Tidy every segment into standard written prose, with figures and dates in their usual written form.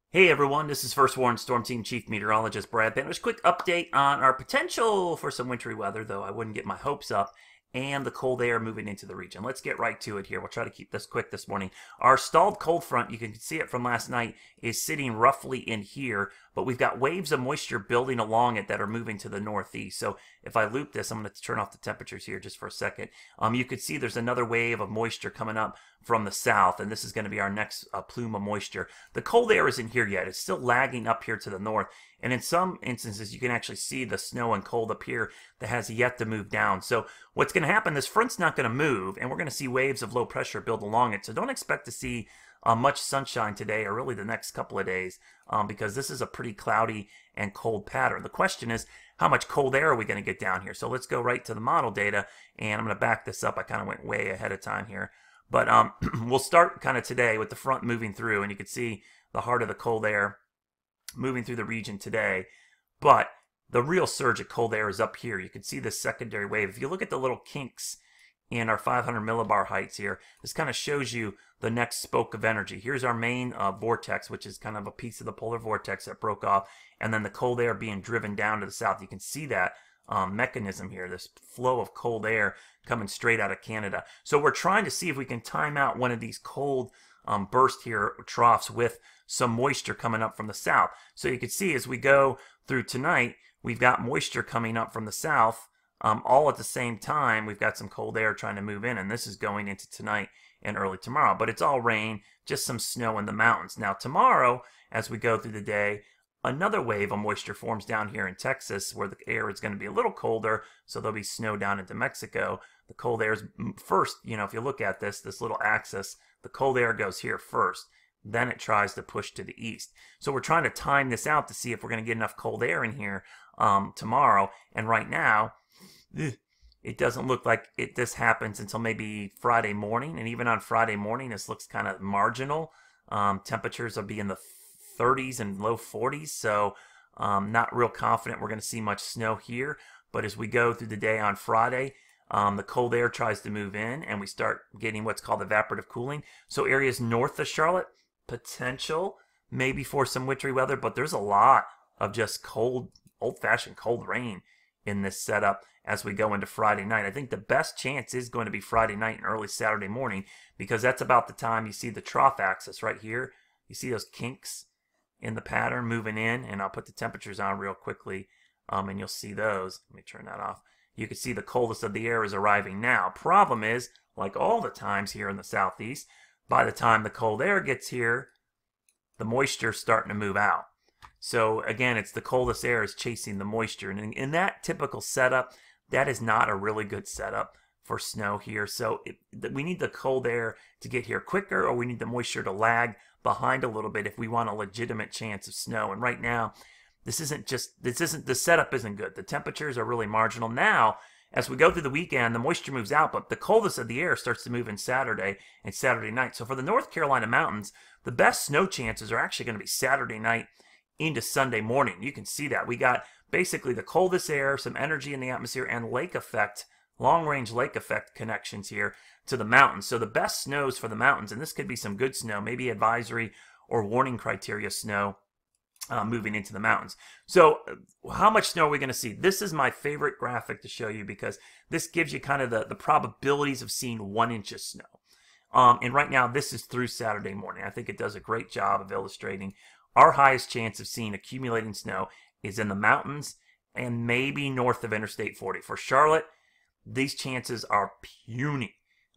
Hey everyone, this is First Warn Storm Team Chief Meteorologist Brad Banner's quick update on our potential for some wintry weather, though I wouldn't get my hopes up, and the cold air moving into the region. Let's get right to it here. We'll try to keep this quick this morning. Our stalled cold front, you can see it from last night, is sitting roughly in here, but we've got waves of moisture building along it that are moving to the northeast. So if I loop this, I'm going to turn off the temperatures here just for a second. You could see there's another wave of moisture coming up from the south, and this is going to be our next plume of moisture. The cold air isn't here yet. It's still lagging up here to the north, and in some instances you can actually see the snow and cold up here that has yet to move down. So what's going to happen, this front's not going to move, and we're going to see waves of low pressure build along it. So don't expect to see much sunshine today or really the next couple of days because this is a pretty cloudy and cold pattern. The question is, how much cold air are we going to get down here? So let's go right to the model data, and I'm going to back this up. I kind of went way ahead of time here. But we'll start kind of today with the front moving through, and you can see the heart of the cold air moving through the region today. But the real surge of cold air is up here. You can see this secondary wave. If you look at the little kinks in our 500 millibar heights here, this kind of shows you the next spoke of energy. Here's our main vortex, which is kind of a piece of the polar vortex that broke off, and then the cold air being driven down to the south. You can see that mechanism here, this flow of cold air coming straight out of Canada. So we're trying to see if we can time out one of these cold burst here troughs with some moisture coming up from the south. So you can see as we go through tonight, we've got moisture coming up from the south all at the same time. We've got some cold air trying to move in, and this is going into tonight and early tomorrow. But it's all rain, just some snow in the mountains. Now tomorrow, as we go through the day, another wave of moisture forms down here in Texas where the air is going to be a little colder, so there'll be snow down into Mexico. The cold air is first, if you look at this little axis, the cold air goes here first. Then it tries to push to the east. So we're trying to time this out to see if we're going to get enough cold air in here tomorrow. And right now, it doesn't look like this happens until maybe Friday morning. And even on Friday morning, this looks kind of marginal. Temperatures will be in the 30s and low 40s, so not real confident we're going to see much snow here. But as we go through the day on Friday, the cold air tries to move in, and we start getting what's called evaporative cooling. So areas north of Charlotte, potential maybe for some wintry weather, but there's a lot of just cold, old-fashioned cold rain in this setup as we go into Friday night. I think the best chance is going to be Friday night and early Saturday morning, because that's about the time you see the trough axis right here. You see those kinks in the pattern moving in, and I'll put the temperatures on real quickly, and you'll see those. Let me turn that off. You can see the coldest of the air is arriving now. Problem is, like all the times here in the southeast, by the time the cold air gets here, the moisture is starting to move out. So again, it's the coldest air is chasing the moisture, and in that typical setup, that is not a really good setup for snow here. So we need the cold air to get here quicker, or we need the moisture to lag behind a little bit if we want a legitimate chance of snow. And right now, the setup isn't good. The temperatures are really marginal. Now, as we go through the weekend, the moisture moves out, but the coldest of the air starts to move in Saturday and Saturday night. So for the North Carolina mountains, the best snow chances are actually going to be Saturday night into Sunday morning. You can see that. We got basically the coldest air, some energy in the atmosphere, and lake effect, long-range lake effect connections here to the mountains. So the best snows for the mountains, and this could be some good snow, maybe advisory or warning criteria snow moving into the mountains. So how much snow are we going to see? This is my favorite graphic to show you because this gives you kind of the probabilities of seeing 1 inch of snow. And right now, this is through Saturday morning. I think it does a great job of illustrating our highest chance of seeing accumulating snow is in the mountains and maybe north of Interstate 40. For Charlotte, these chances are puny.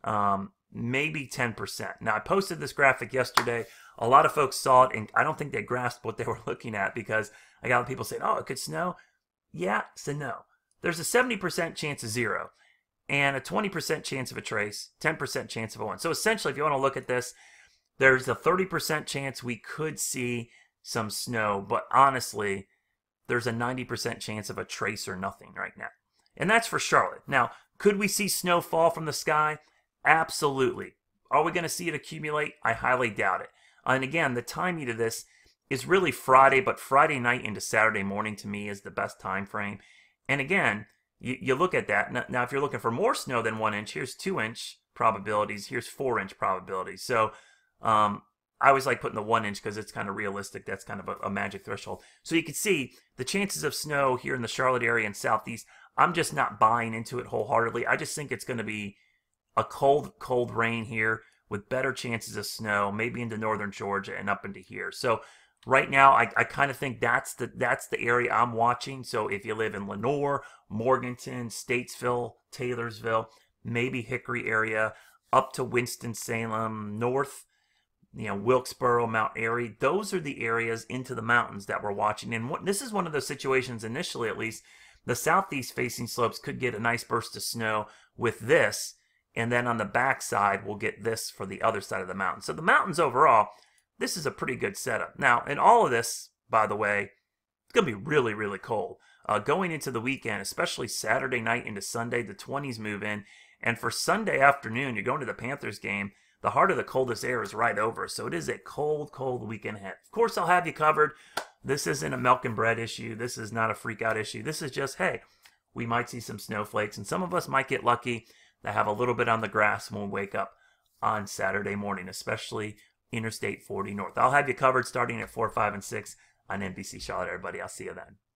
Maybe 10%. Now, I posted this graphic yesterday. A lot of folks saw it, and I don't think they grasped what they were looking at because I got people saying, oh, it could snow. Yeah, so no. There's a 70% chance of 0 and a 20% chance of a trace, 10% chance of a 1. So essentially, if you want to look at this, there's a 30% chance we could see some snow, but honestly, there's a 90% chance of a trace or nothing right now. And that's for Charlotte. Now, could we see snow fall from the sky? Absolutely. Are we going to see it accumulate? I highly doubt it. And again, the timing of this is really Friday, but Friday night into Saturday morning to me is the best time frame. And again, you look at that. Now, if you're looking for more snow than 1 inch, here's 2 inch probabilities. Here's 4 inch probabilities. So I always like putting the 1 inch because it's kind of realistic. That's kind of a magic threshold. So you can see the chances of snow here in the Charlotte area and southeast. I'm just not buying into it wholeheartedly. I just think it's going to be a cold rain here with better chances of snow, maybe into northern Georgia and up into here. So right now, I kind of think that's the area I'm watching. So if you live in Lenoir, Morganton, Statesville, Taylorsville, maybe Hickory area, up to Winston-Salem, north, Wilkesboro, Mount Airy, those are the areas into the mountains that we're watching. And this is one of those situations, initially at least, the southeast facing slopes could get a nice burst of snow with this, and then on the back side, we'll get this for the other side of the mountain. So the mountains overall, this is a pretty good setup. Now, in all of this, by the way, it's going to be really, really cold. Going into the weekend, especially Saturday night into Sunday, the 20s move in. And for Sunday afternoon, you're going to the Panthers game. The heart of the coldest air is right over. So it is a cold, cold weekend ahead. Of course, I'll have you covered. This isn't a milk and bread issue. This is not a freak out issue. This is just, hey, we might see some snowflakes. And some of us might get lucky to have a little bit on the grass when we wake up on Saturday morning, especially Interstate 40 North. I'll have you covered starting at 4, 5, and 6 on NBC Charlotte, everybody. I'll see you then.